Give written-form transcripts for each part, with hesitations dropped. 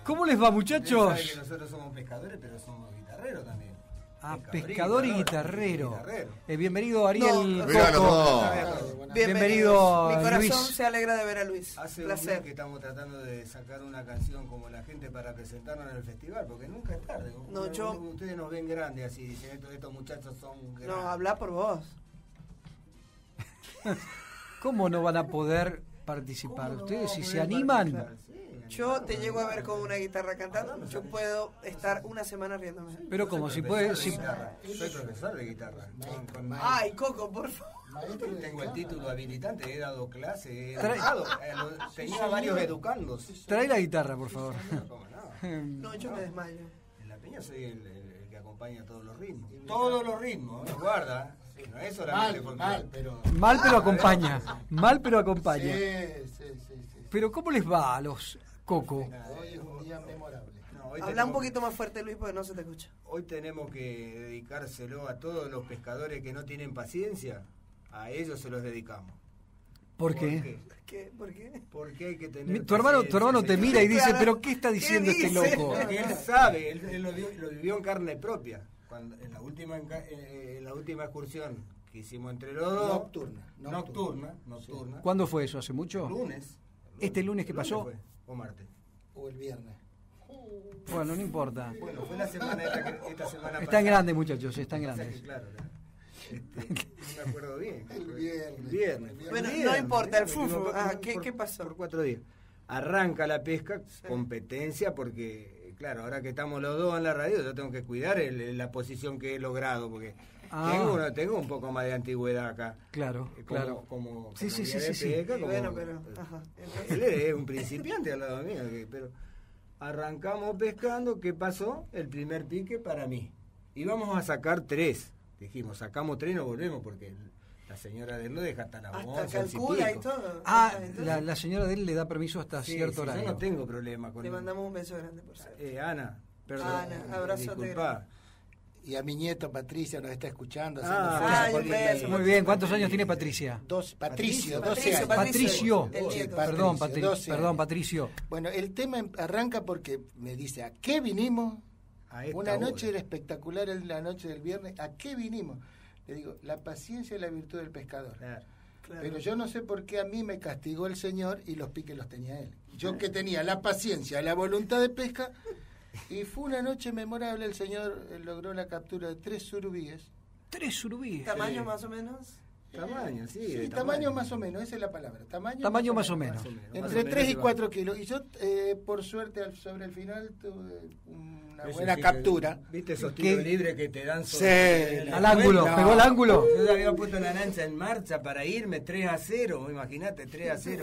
¿Cómo les va, muchachos? Sabe que nosotros somos pescadores, pero somos guitarreros también. Ah, pescador y guitarrero. Bienvenido, Ariel. Bienvenido, mi corazón Luis. se alegra de ver a Luis. Hace un Placer. mes que estamos tratando de sacar una canción como la gente para presentarnos en el festival, porque nunca es tarde. Ustedes nos ven grandes así, dicen estos muchachos son grandes. No, habla por vos. ¿Cómo no van a poder participar? Ustedes, si se animan. Yo te llego a ver con una guitarra cantando, yo puedo estar una semana riéndome. Pero como si puede... Soy profesor de guitarra. Ay, Coco, por favor. Tengo el título habilitante, he dado clase, tenía varios educandos. Trae la guitarra, por favor. No, yo me desmayo. En la peña soy el que acompaña todos los ritmos. Todos los ritmos, guarda. No es solamente mal, pero acompaña. Mal, pero acompaña. Sí. Pero ¿cómo les va a los Coco? Hoy es un día memorable. Habla un poquito más fuerte, Luis, porque no se te escucha. Hoy tenemos que dedicárselo a todos los pescadores que no tienen paciencia. A ellos se los dedicamos. ¿Por qué? ¿Por qué? Porque hay que tener Tu hermano te mira y dice, pero ¿qué está diciendo este loco? Porque él sabe, él lo vivió en carne propia. En la última excursión que hicimos entre los dos. Nocturna. ¿Cuándo fue eso? ¿Hace mucho? Lunes. ¿Este lunes que pasó? Fue, o martes. O el viernes. Bueno, no importa. Bueno, fue la semana esta semana. Están grandes, muchachos, están grandes. Claro, no me acuerdo bien. El viernes. Bueno, no importa, el fufu. ¿Qué pasó? Por 4 días. Arranca la pesca, competencia, porque, claro, ahora que estamos los dos en la radio, yo tengo que cuidar la posición que he logrado, porque tengo un poco más de antigüedad acá. Claro. Como sí. Pesca, Bueno, pero... Ajá. Él es un principiante al lado mío, pero arrancamos pescando. ¿Qué pasó? El primer pique para mí. Íbamos a sacar 3. Dijimos, sacamos 3 y nos volvemos, porque la señora de él lo deja hasta las 11. Hasta calcula y todo. La señora de él le da permiso hasta cierto horario. Yo no tengo problema con Le mandamos un beso grande, por cierto. Ana, perdón. Ana, abrazote. Y a mi nieto Patricia nos está escuchando. Un beso. Muy bien, ¿cuántos años tiene Patricia? Patricio, 12 años. Patricio. Perdón, 12 Patricio. Bueno, el tema arranca porque me dice, ¿a qué vinimos? Una noche era espectacular, la noche del viernes. ¿A qué vinimos? Le digo, la paciencia es la virtud del pescador. Claro. Pero yo no sé por qué a mí me castigó el Señor y los piques los tenía él. Yo que tenía la paciencia, la voluntad de pesca, y fue una noche memorable. El Señor logró la captura de 3 surubíes. 3 surubíes. ¿Tamaño más o menos? Tamaño, sí, tamaño más o menos, esa es la palabra. Tamaño más o menos. Entre 3 y 4 kilos. Y yo, por suerte, sobre el final tuve una buena captura. ¿Viste esos tiros libres que te dan al ángulo? ¿Pegó el ángulo? Yo había puesto la lancha en marcha para irme 3-0. Imagínate, 3-0.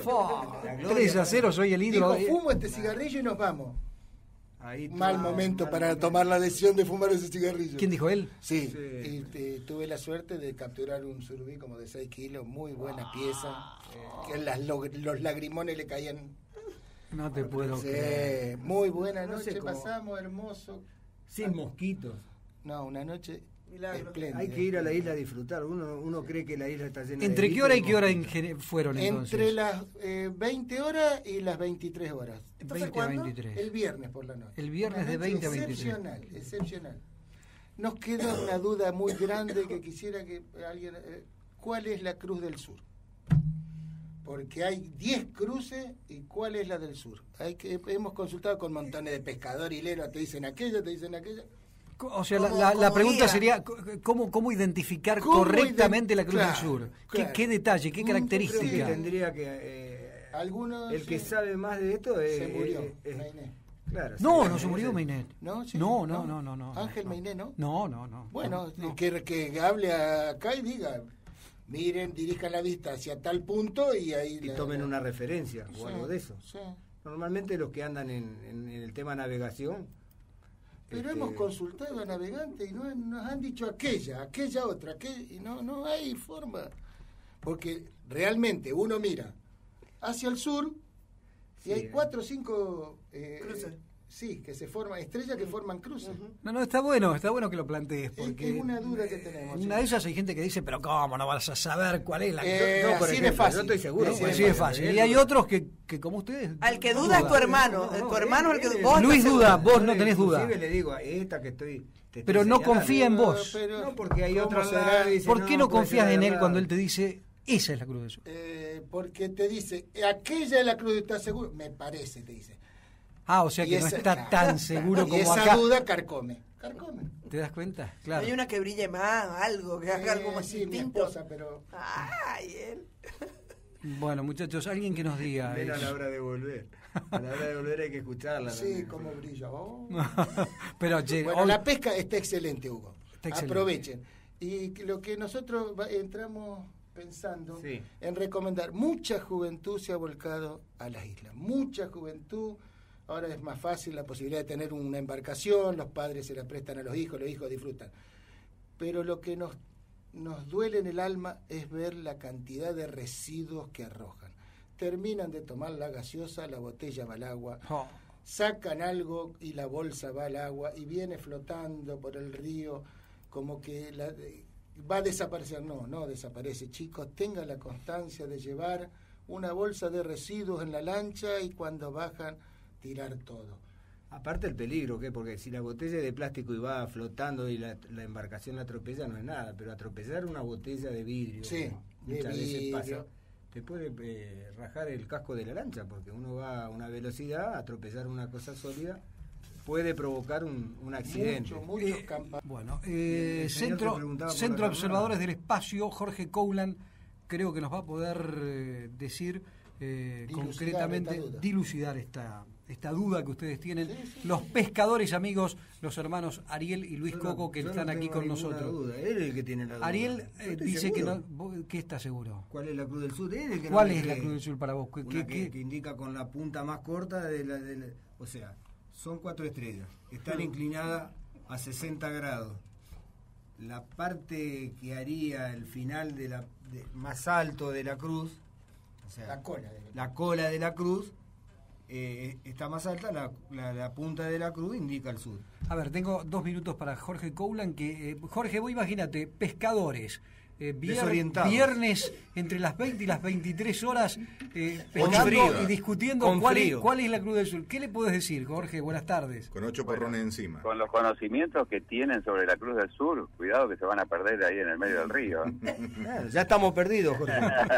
3-0, soy el ídolo. Dijo, fumo este cigarrillo y nos vamos. Ahí mal momento para tomar la decisión de fumar ese cigarrillo. ¿Quién dijo él? Sí. Y tuve la suerte de capturar un surubí como de 6 kilos, muy buena pieza, que los lagrimones le caían. No te puedo creer. Muy buena noche, pasamos, hermoso. Sin mosquitos. No, una noche espléndida. Hay que ir a la isla a disfrutar, uno cree que la isla está llena de... ¿Entre qué hora y qué hora fueron entonces? Entre las 20 horas y las 23 horas. 20 a 23. El viernes por la noche. El viernes de 20 a 23. Excepcional. Nos queda una duda muy grande que quisiera que alguien... ¿Cuál es la cruz del sur? Porque hay 10 cruces, y ¿cuál es la del sur? Hemos consultado con montones de pescadores, hileros, te dicen aquella, te dicen aquella... O sea, la pregunta sería, ¿cómo identificar correctamente la Cruz del Sur? Claro. ¿Qué detalle, qué característica? Sí, tendría que... el que sabe más de esto se murió, Mainé. Claro, no se murió Mainé. No. Ángel Mainé, ¿no? No. Bueno, que hable acá y diga, miren, dirijan la vista hacia tal punto y ahí... Y tomen una referencia o algo de eso. Sí. Normalmente los que andan en el tema navegación... Pero hemos consultado a navegantes y nos han dicho aquella otra, y no hay forma. Porque realmente uno mira hacia el sur y hay 4 o 5 Sí, que se forman, estrellas que forman cruces. No, está bueno que lo plantees, porque es una duda que tenemos. Una de ellas hay gente que dice, pero ¿cómo no vas a saber cuál es la así de fácil. Yo estoy seguro. Así de fácil. Y hay otros que como ustedes... Al que duda es tu hermano. Tu hermano es el que vos Luis estás duda, seguro. vos no tenés duda. Inclusive le digo a esta que estoy... Pero no confía en vos. No, porque hay ¿cómo otra será? ¿Por qué no puede confías ser en él verdad. cuando él te dice, esa es la Cruz del Sur? Porque te dice, aquella es la cruz, ¿estás seguro? Me parece, te dice. O sea que no está tan seguro y como esa acá. duda carcome. ¿Te das cuenta? Claro. Hay una que brille más, algo, que haga algo más sí, mi distinto. esposa, pero... Ay, él. Bueno, muchachos, alguien que nos diga. Ven a la hora de volver. A la hora de volver hay que escucharla. Sí, también. cómo brilla. Oh. Pero, che, Bueno, hoy- la pesca está excelente, Hugo. Está excelente. Aprovechen. Y lo que nosotros entramos pensando Sí. en recomendar, mucha juventud se ha volcado a las islas. Mucha juventud. Ahora es más fácil la posibilidad de tener una embarcación, los padres se la prestan a los hijos disfrutan. Pero lo que nos duele en el alma es ver la cantidad de residuos que arrojan. Terminan de tomar la gaseosa, la botella va al agua, sacan algo y la bolsa va al agua y viene flotando por el río como que va a desaparecer. No desaparece. Chicos, tengan la constancia de llevar una bolsa de residuos en la lancha y cuando bajan tirar todo. Aparte el peligro, ¿qué? Porque si la botella es de plástico y va flotando y la embarcación la atropella, no es nada, pero atropellar una botella de vidrio, Sí, muchas de veces vidrio. pasa, te puede rajar el casco de la lancha, porque uno va a una velocidad, atropellar una cosa sólida, puede provocar un accidente. Muchos campamentos. Bueno, el señor te preguntaba por Centro la Observadores Armada. del Espacio, Jorge Coulan, creo que nos va a poder decir concretamente, esta duda. dilucidar esta duda que ustedes tienen. Sí. Los pescadores amigos, los hermanos Ariel y Luis Yo no- Coco, que yo están no aquí tengo con ninguna nosotros. duda, él es el que tiene la duda. Ariel Yo estoy dice que seguro. no. ¿Qué está seguro? ¿Cuál es la Cruz del Sur? Él es el que no ¿Cuál me es la cree. Cruz del Sur para vos? Una que indica con la punta más corta o sea, son 4 estrellas, están inclinadas a 60 grados. La parte que haría el final más alto de la cruz, o sea, la cola de la cruz, está más alta, la punta de la cruz indica al sur. A ver, tengo 2 minutos para Jorge Coulan. Jorge, vos imagínate, pescadores. Desorientados. Viernes entre las 20 y las 23 horas Con pescando frío. y discutiendo Con cuál frío. es la Cruz del Sur. ¿Qué le podés decir, Jorge? Buenas tardes. Con 8 porrones encima. Con los conocimientos que tienen sobre la Cruz del Sur, cuidado que se van a perder ahí en el medio del río. Claro, ya estamos perdidos, Jorge.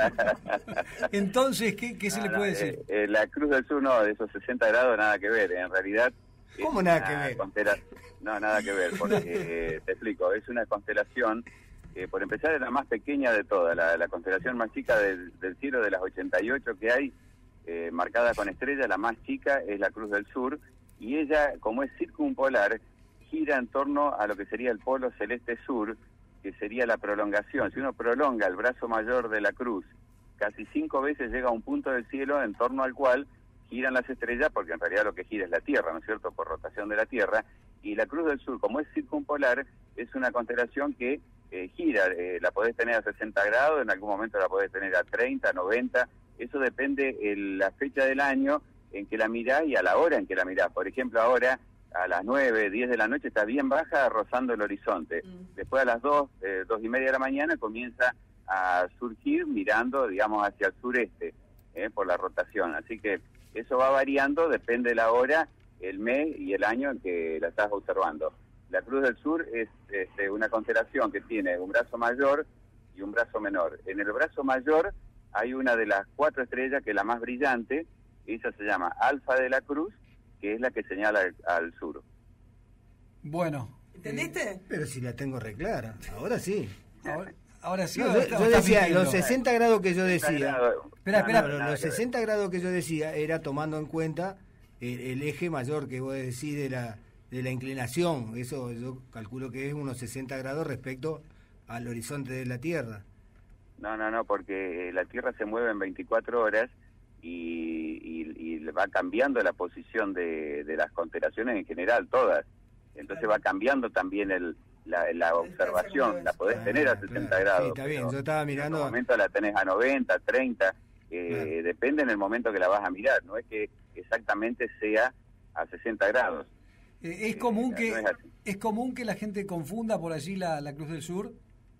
Entonces, ¿qué se le puede decir? La Cruz del Sur no, de esos 60 grados nada que ver. En realidad... ¿Cómo es nada una que ver? No, nada que ver, porque te explico, es una constelación, por empezar es la más pequeña de todas, la constelación más chica del cielo de las 88 que hay, marcada con estrella, la más chica es la Cruz del Sur, y ella, como es circumpolar, gira en torno a lo que sería el polo celeste sur, que sería la prolongación. Si uno prolonga el brazo mayor de la cruz, casi 5 veces llega a un punto del cielo en torno al cual giran las estrellas, porque en realidad lo que gira es la Tierra, ¿no es cierto?, por rotación de la Tierra, y la Cruz del Sur, como es circumpolar, es una constelación que gira, la podés tener a 60 grados, en algún momento la podés tener a 30, 90, eso depende la fecha del año en que la mirás y a la hora en que la mirás. Por ejemplo, ahora a las 9, 10 de la noche está bien baja, rozando el horizonte. Después a las 2, 2 y media de la mañana comienza a surgir mirando, digamos, hacia el sureste, por la rotación. Así que eso va variando, depende de la hora, el mes y el año en que la estás observando. La Cruz del Sur es una constelación que tiene un brazo mayor y un brazo menor. En el brazo mayor hay una de las 4 estrellas que es la más brillante, esa se llama Alfa de la Cruz, que es la que señala al sur. Bueno. ¿Entendiste? Pero si la tengo re clara, ahora sí. Ahora sí. No, ahora yo está decía, mintiendo. los 60 grados que yo decía... Espera. No, los 60 grados que yo decía era tomando en cuenta el eje mayor que vos decís de la inclinación. Eso yo calculo que es unos 60 grados respecto al horizonte de la Tierra. No, porque la Tierra se mueve en 24 horas y va cambiando la posición de las constelaciones en general, todas. Entonces va cambiando también la observación, la podés tener a 60 claro. grados. Sí, está bien, pero yo estaba mirando... En un momento la tenés a 90, 30, Claro. depende en el momento que la vas a mirar, no es que exactamente sea a 60 grados. ¿Es común No es así. es común que la gente confunda por allí la Cruz del Sur?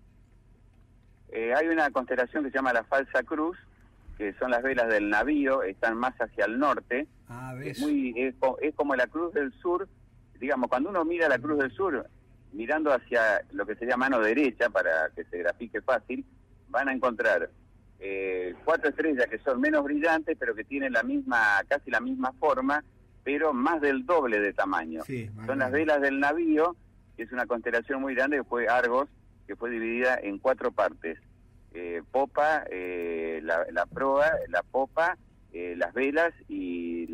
Hay una constelación que se llama la Falsa Cruz, que son las velas del navío, están más hacia el norte. ¿Ves? Es como la Cruz del Sur, digamos, cuando uno mira la Cruz del Sur, mirando hacia lo que sería mano derecha, para que se grafique fácil, van a encontrar 4 estrellas que son menos brillantes, pero que tienen casi la misma forma, pero más del doble de tamaño. Sí, son las velas del navío, que es una constelación muy grande, que fue Argos, que fue dividida en 4 partes. Popa, la proa, la popa, las velas y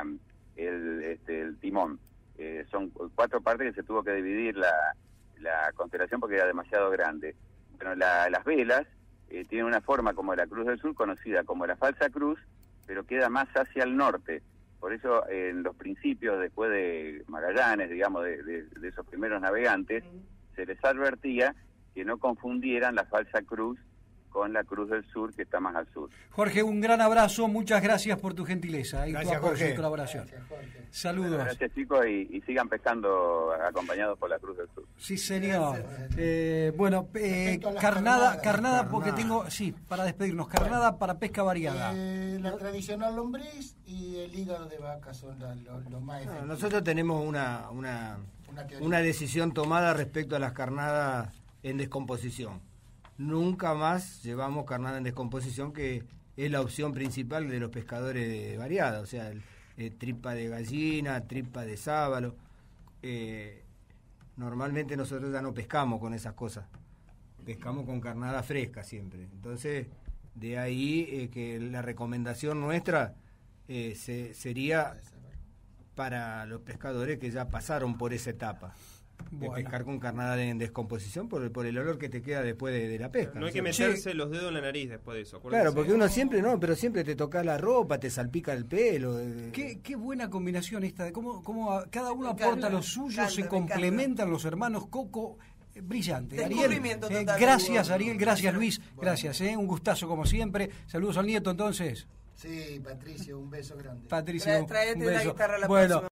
el timón. Son 4 partes que se tuvo que dividir la constelación porque era demasiado grande. Bueno, las velas tienen una forma como la Cruz del Sur, conocida como la Falsa Cruz, pero queda más hacia el norte. Por eso en los principios, después de Magallanes, digamos, de esos primeros navegantes, se les advertía que no confundieran la Falsa Cruz con la Cruz del Sur, que está más al sur. Jorge, un gran abrazo, muchas gracias por tu gentileza y Gracias, tu apoyo Jorge. y colaboración. Gracias, Jorge. Saludos. Bueno, gracias, chicos, y sigan pescando acompañados por la Cruz del Sur. Sí, señor. Bueno, Respecto a las carnada, carnadas. porque tengo, para despedirnos, carnada para pesca variada. La tradicional lombriz y el hígado de vaca son los más efectivos. Nosotros tenemos una teoría. decisión tomada respecto a las carnadas en descomposición. Nunca más llevamos carnada en descomposición, que es la opción principal de los pescadores de variada, o sea, tripa de gallina, tripa de sábalo. Normalmente nosotros ya no pescamos con esas cosas, pescamos con carnada fresca siempre. Entonces, de ahí que la recomendación nuestra sería para los pescadores que ya pasaron por esa etapa. De pescar con carnada en descomposición por el olor que te queda después de la pesca. No hay que meterse los dedos en la nariz después de eso. Claro, porque uno siempre te toca la ropa, te salpica el pelo. Qué buena combinación esta, de cómo cada uno aporta lo suyo, se complementan los hermanos Coco. Brillante. Ariel, gracias Ariel, gracias Luis, gracias, un gustazo como siempre. Saludos al nieto entonces. Sí, Patricio, un beso grande. Patricio, Tráete un beso. la guitarra la bueno, próxima.